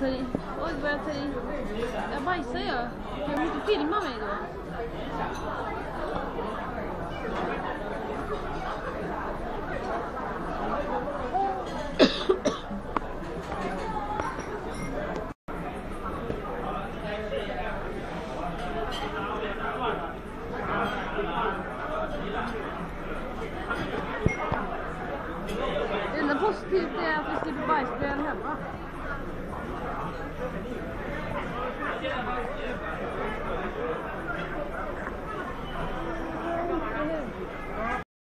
tar i. Oj, vad jag tar i. Jag bajsar jag. Jag måste filma mig då. Det enda positivt är att vi slipper bajsblöjan hemma.